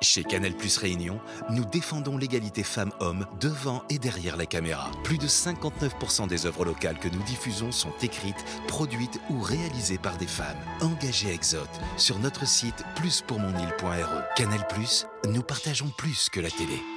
Chez Canal+ Réunion, nous défendons l'égalité femmes-hommes devant et derrière la caméra. Plus de 59% des œuvres locales que nous diffusons sont écrites, produites ou réalisées par des femmes. Engagées Exote sur notre site pluspourmonîle.re. Canal+, nous partageons plus que la télé.